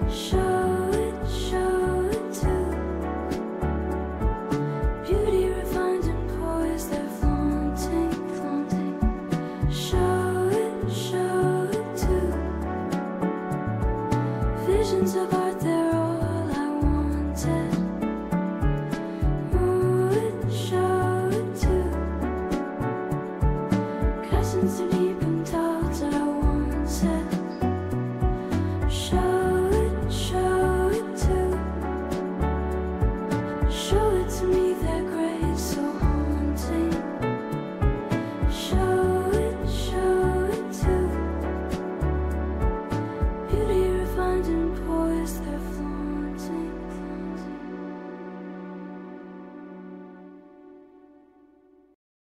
Show it too. Beauty refined and poised, they're flaunting. Show it too. Visions of art, they're all I wanted. Show it too. Cousins so deep and tall, I wanted. Show it too. Show